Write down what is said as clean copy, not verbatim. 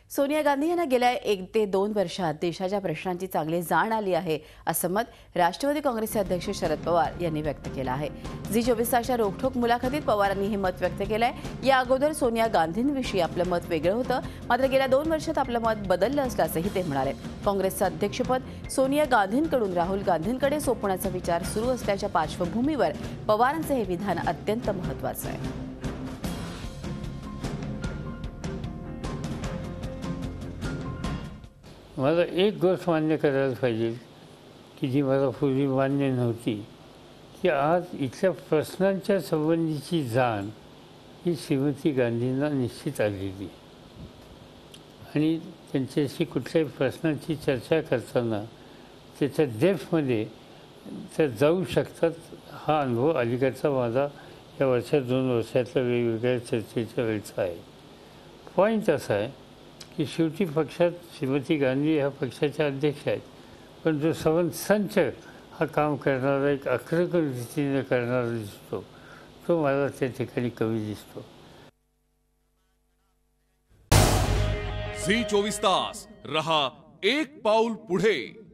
सोनिया गांधी यांना गेल्या 1 ते 2 वर्षात देशाच्या प्रश्नांची चांगली जाण आली आहे, असं मत राष्ट्रवादी काँग्रेसचे अध्यक्ष शरद पवार यांनी व्यक्त केलं आहे। झी 24 तासच्या रोखठोक मुलाखतीत पवारांनी हे मत व्यक्त केलंय। या अगोदर सोनिया गांधींविषयी आपलं मत वेगळं होतं, मात्र गेल्या 2 वर्षात आपलं मत बदललं असल्याचंही ते म्हणाले। काँग्रेसचं अध्यक्षपद सोनिया गांधींकडून राहुल गांधींकडे सोपवण्याचा विचार सुरू असल्याच्या पार्श्वभूमीवर पवारांचे हे विधान अत्यंत महत्त्वाचं आहे। मला एक गोष्ट मान्य करायला पाहिजे की जी मला पूर्वी मान्य नव्हती, की आज इथल्या प्रश्नांच्या संबंधीची जाण ही श्रीमती गांधींना निश्चित आलेली आणि त्यांच्याशी कुठल्याही प्रश्नांची चर्चा करताना त्याच्या डेप्थमध्ये त्या जाऊ शकतात। हा अनुभव अलीकडचा माझा या वर्षात 2 वर्षातल्या वेगवेगळ्या चर्चेच्या वेळचा आहे। पॉईंट असा आहे की शेवटी पक्षात श्रीमती गांधी ह्या पक्षाच्या अध्यक्ष आहेत, पण जो संच हा काम करणारा एक आक्रमक रीतीने करणारा दिसतो, तो मला त्या ठिकाणी कमी दिसतो। झी 24 तास रहा एक पाऊल पुढे।